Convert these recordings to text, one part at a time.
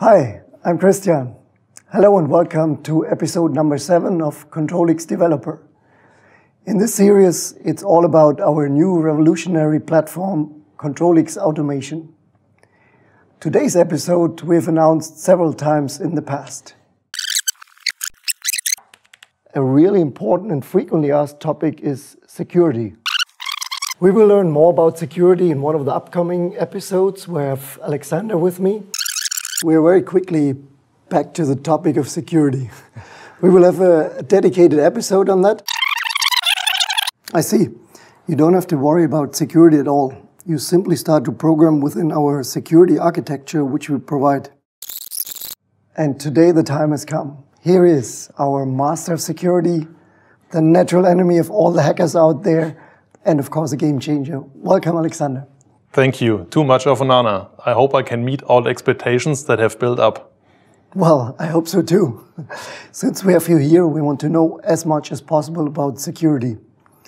Hi, I'm Christian. Hello and welcome to episode number 7 of ctrlX developR. In this series, it's all about our new revolutionary platform, ctrlX Automation. Today's episode we've announced several times in the past. A really important and frequently asked topic is security. We will learn more about security in one of the upcoming episodes where I have Alexander with me. We're very quickly back to the topic of security. We will have a dedicated episode on that. I see. You don't have to worry about security at all. You simply start to program within our security architecture, which we provide. And today the time has come. Here is our master of security, the natural enemy of all the hackers out there, and of course a game changer. Welcome, Alexander. Thank you. Too much of an honor. I hope I can meet all the expectations that have built up. Well, I hope so too. Since we have you here, we want to know as much as possible about security.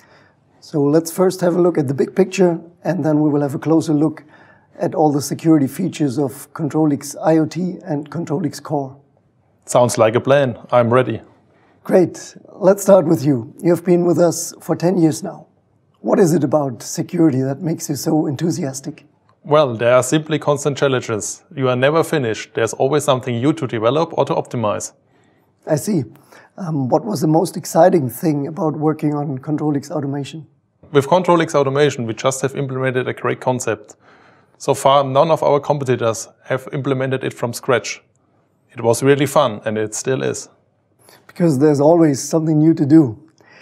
So let's first have a look at the big picture, and then we will have a closer look at all the security features of ctrlX IoT and ctrlX Core. Sounds like a plan. I'm ready. Great. Let's start with you. You have been with us for 10 years now. What is it about security that makes you so enthusiastic? Well, there are simply constant challenges. You are never finished. There's always something new to develop or to optimize. I see. What was the most exciting thing about working on ctrlX Automation? With ctrlX Automation, we just have implemented a great concept. So far, none of our competitors have implemented it from scratch. It was really fun, and it still is. Because there's always something new to do.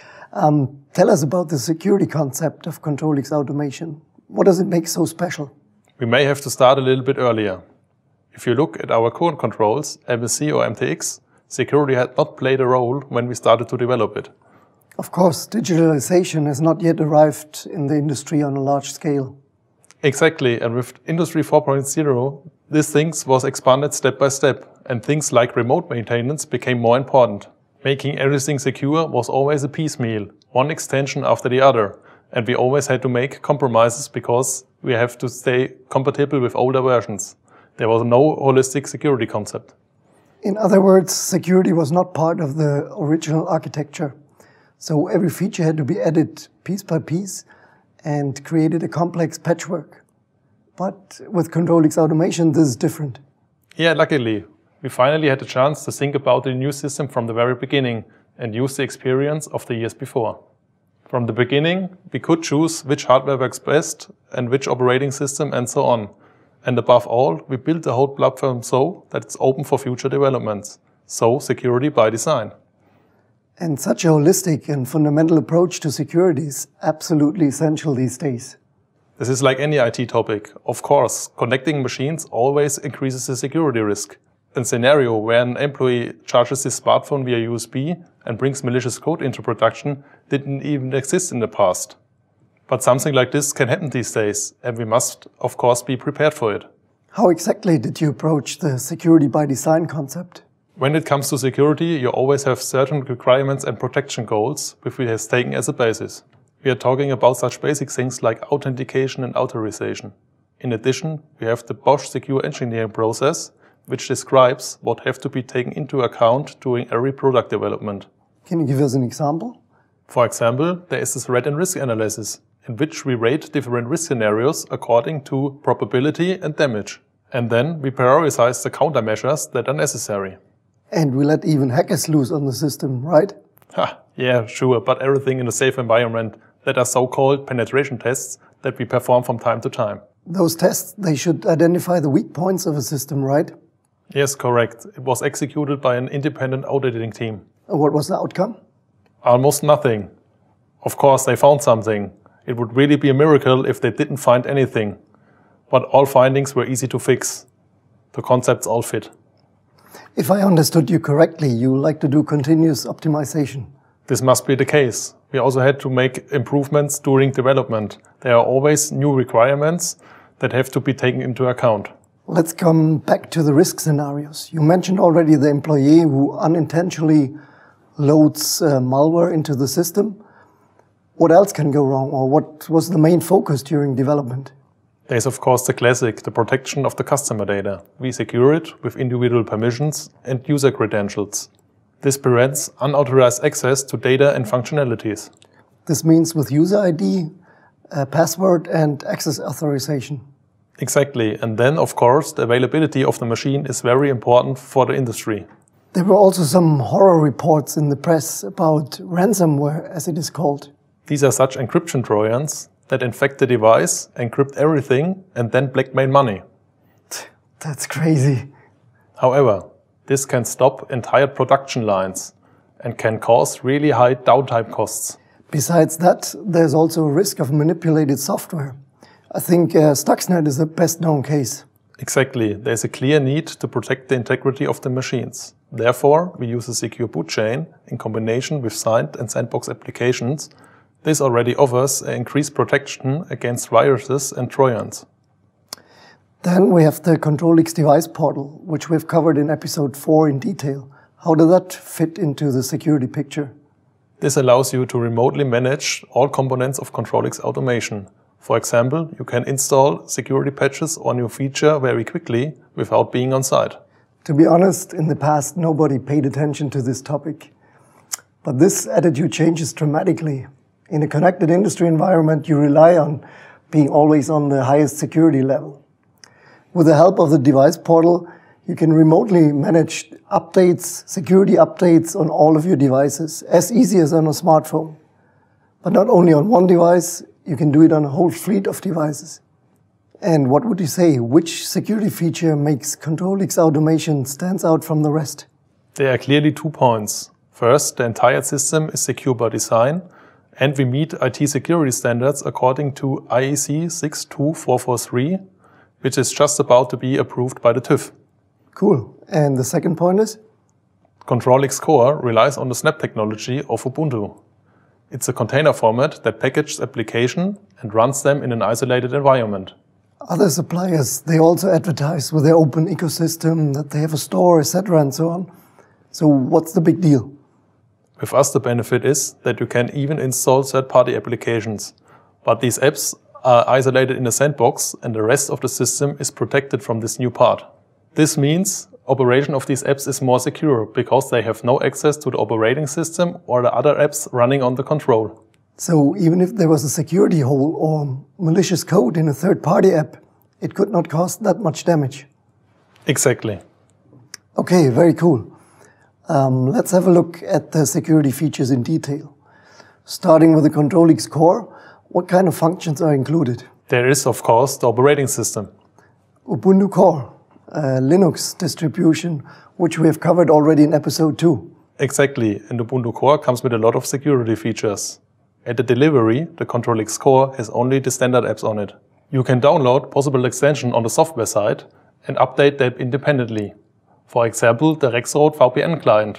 Tell us about the security concept of ctrlX Automation. What does it make so special? We may have to start a little bit earlier. If you look at our current controls, MSC or MTX, security had not played a role when we started to develop it. Of course, digitalization has not yet arrived in the industry on a large scale. Exactly, and with Industry 4.0, this things was expanded step by step, and things like remote maintenance became more important. Making everything secure was always a piecemeal, one extension after the other, and we always had to make compromises because we have to stay compatible with older versions. There was no holistic security concept. In other words, security was not part of the original architecture. So every feature had to be added piece by piece and created a complex patchwork. But with ctrlX Automation, this is different. Yeah, luckily. We finally had the chance to think about the new system from the very beginning and use the experience of the years before. From the beginning, we could choose which hardware works best and which operating system and so on. And above all, we built the whole platform so that it's open for future developments. So, security by design. And such a holistic and fundamental approach to security is absolutely essential these days. This is like any IT topic. Of course, connecting machines always increases the security risk. A scenario where an employee charges his smartphone via USB and brings malicious code into production didn't even exist in the past. But something like this can happen these days, and we must, of course, be prepared for it. How exactly did you approach the security by design concept? When it comes to security, you always have certain requirements and protection goals, which we have taken as a basis. We are talking about such basic things like authentication and authorization. In addition, we have the Bosch secure engineering process, which describes what have to be taken into account during every product development. Can you give us an example? For example, there is this threat and risk analysis, in which we rate different risk scenarios according to probability and damage. And then we prioritize the countermeasures that are necessary. And we let even hackers loose on the system, right? Yeah, sure, but everything in a safe environment. That are so-called penetration tests that we perform from time to time. Those tests, they should identify the weak points of a system, right? Yes, correct. It was executed by an independent auditing team. And what was the outcome? Almost nothing. Of course, they found something. It would really be a miracle if they didn't find anything. But all findings were easy to fix. The concepts all fit. If I understood you correctly, you like to do continuous optimization. This must be the case. We also had to make improvements during development. There are always new requirements that have to be taken into account. Let's come back to the risk scenarios. You mentioned already the employee who unintentionally loads malware into the system. What else can go wrong, or what was the main focus during development? There's of course the classic, the protection of the customer data. We secure it with individual permissions and user credentials. This prevents unauthorized access to data and functionalities. This means with user ID, password and access authorization. Exactly, and then of course the availability of the machine is very important for the industry. There were also some horror reports in the press about ransomware, as it is called. These are such encryption trojans that infect the device, encrypt everything, and then blackmail money. That's crazy. However, this can stop entire production lines and can cause really high downtime costs. Besides that, there's also a risk of manipulated software. I think Stuxnet is the best known case. Exactly, there's a clear need to protect the integrity of the machines. Therefore, we use a secure boot chain in combination with signed and sandbox applications. This already offers an increased protection against viruses and trojans. Then we have the ctrlX device portal, which we've covered in episode 4 in detail. How does that fit into the security picture? This allows you to remotely manage all components of ctrlX automation. For example, you can install security patches or new feature very quickly without being on site. To be honest, in the past nobody paid attention to this topic. But this attitude changes dramatically. In a connected industry environment, you rely on being always on the highest security level. With the help of the device portal, you can remotely manage updates, security updates on all of your devices, as easy as on a smartphone. But not only on one device, you can do it on a whole fleet of devices. And what would you say, which security feature makes ctrlX automation stands out from the rest? There are clearly 2 points. First, the entire system is secure by design, and we meet IT security standards according to IEC 62443, which is just about to be approved by the TÜV. Cool. And the second point is? ctrlX Core relies on the Snap technology of Ubuntu. It's a container format that packages applications and runs them in an isolated environment. Other suppliers, they also advertise with their open ecosystem, that they have a store, etc. and so on. So what's the big deal? With us, the benefit is that you can even install third-party applications. But these apps are isolated in a sandbox and the rest of the system is protected from this new part. This means operation of these apps is more secure because they have no access to the operating system or the other apps running on the control. So even if there was a security hole or malicious code in a third-party app, it could not cause that much damage. Exactly. Okay, very cool. Let's have a look at the security features in detail. Starting with the ctrlX Core, what kind of functions are included? There is, of course, the operating system. Ubuntu Core, a Linux distribution, which we have covered already in episode 2. Exactly, and Ubuntu Core comes with a lot of security features. At the delivery, the ctrlX Core has only the standard apps on it. You can download possible extensions on the software side and update them independently. For example, the Rexroth VPN client.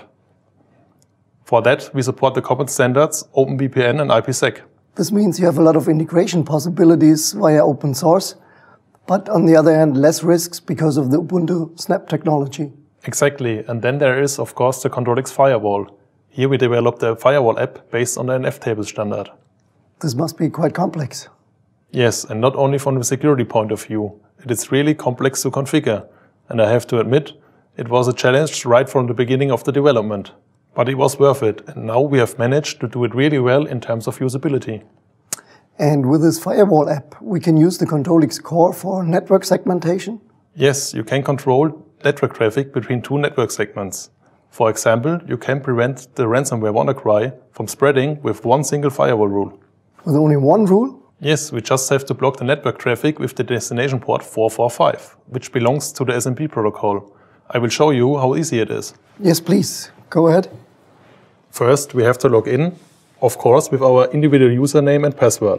For that, we support the common standards OpenVPN and IPsec. This means you have a lot of integration possibilities via open source, but on the other hand, less risks because of the Ubuntu Snap technology. Exactly, and then there is, of course, the ctrlX firewall. Here we developed a firewall app based on the NF-table standard. This must be quite complex. Yes, and not only from the security point of view. It is really complex to configure, and I have to admit, it was a challenge right from the beginning of the development. But it was worth it, and now we have managed to do it really well in terms of usability. And with this firewall app, we can use the ctrlX Core for network segmentation? Yes, you can control network traffic between 2 network segments. For example, you can prevent the ransomware WannaCry from spreading with one single firewall rule. With only one rule? Yes, we just have to block the network traffic with the destination port 445, which belongs to the SMP protocol. I will show you how easy it is. Yes, please. Go ahead. First, we have to log in, of course, with our individual username and password.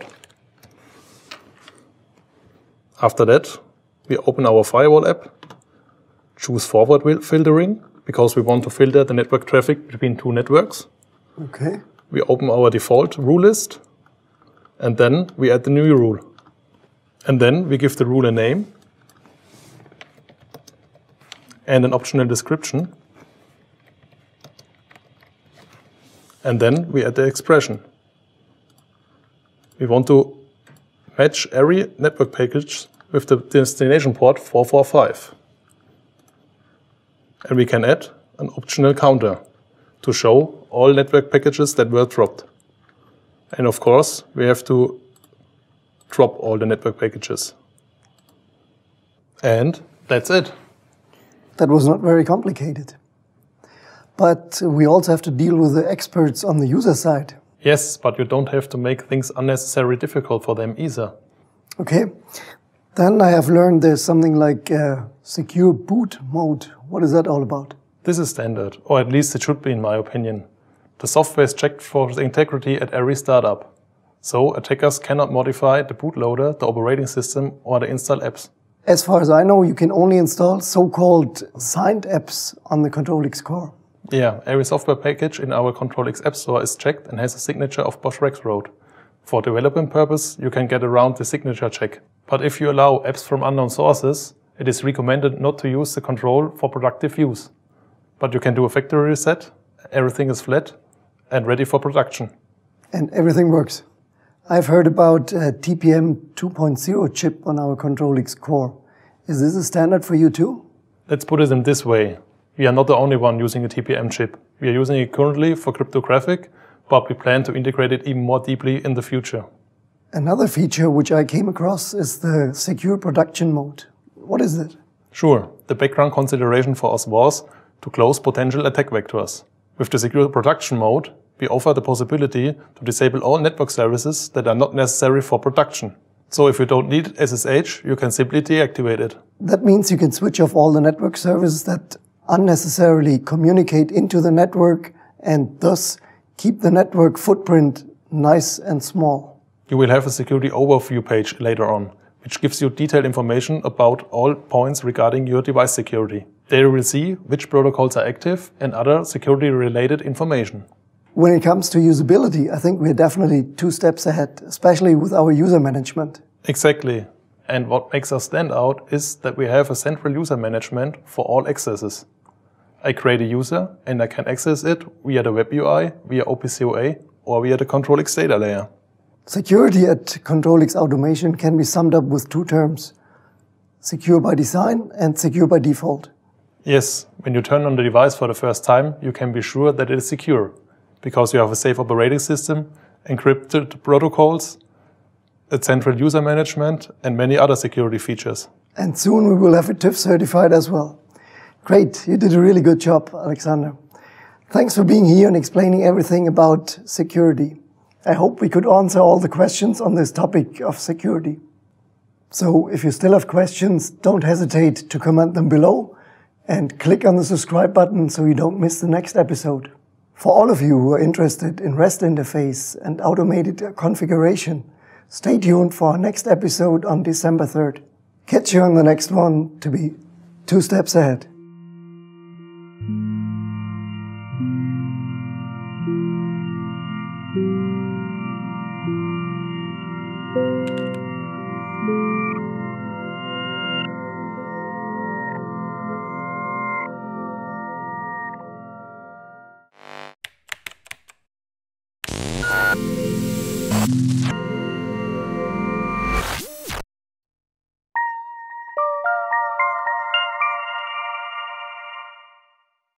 After that, we open our firewall app, choose forward filtering, because we want to filter the network traffic between 2 networks. Okay. We open our default rule list, and then we add the new rule. And then we give the rule a name and an optional description. And then we add the expression. We want to match every network package with the destination port 445. And we can add an optional counter to show all network packages that were dropped. And of course, we have to drop all the network packages. And that's it. That was not very complicated. But we also have to deal with the experts on the user side. Yes, but you don't have to make things unnecessarily difficult for them either. Okay. Then I have learned there's something like secure boot mode. What is that all about? This is standard, or at least it should be in my opinion. The software is checked for integrity at every startup. So attackers cannot modify the bootloader, the operating system, or the install apps. As far as I know, you can only install so-called signed apps on the ctrlX core. Yeah, every software package in our ctrlX App Store is checked and has a signature of Bosch Rexroth. For development purpose, you can get around the signature check. But if you allow apps from unknown sources, it is recommended not to use the control for productive use. But you can do a factory reset, everything is flat and ready for production. And everything works. I've heard about a TPM 2.0 chip on our ctrlX core. Is this a standard for you too? Let's put it in this way. We are not the only one using a TPM chip. We are using it currently for cryptographic, but we plan to integrate it even more deeply in the future. Another feature which I came across is the secure production mode. What is it? Sure, the background consideration for us was to close potential attack vectors. With the secure production mode, we offer the possibility to disable all network services that are not necessary for production. So if you don't need SSH, you can simply deactivate it. That means you can switch off all the network services that unnecessarily communicate into the network and thus keep the network footprint nice and small. You will have a security overview page later on, which gives you detailed information about all points regarding your device security. There you will see which protocols are active and other security-related information. When it comes to usability, I think we're definitely 2 steps ahead, especially with our user management. Exactly. And what makes us stand out is that we have a central user management for all accesses. I create a user and I can access it via the web UI, via OPCOA, or via the ctrlX data layer. Security at ctrlX Automation can be summed up with 2 terms: secure by design and secure by default. Yes, when you turn on the device for the first time, you can be sure that it is secure, because you have a safe operating system, encrypted protocols, a central user management, and many other security features. And soon we will have it TÜV certified as well. Great, you did a really good job, Alexander. Thanks for being here and explaining everything about security. I hope we could answer all the questions on this topic of security. So if you still have questions, don't hesitate to comment them below and click on the subscribe button so you don't miss the next episode. For all of you who are interested in REST interface and automated configuration, stay tuned for our next episode on December 3rd. Catch you on the next one to be 2 steps ahead.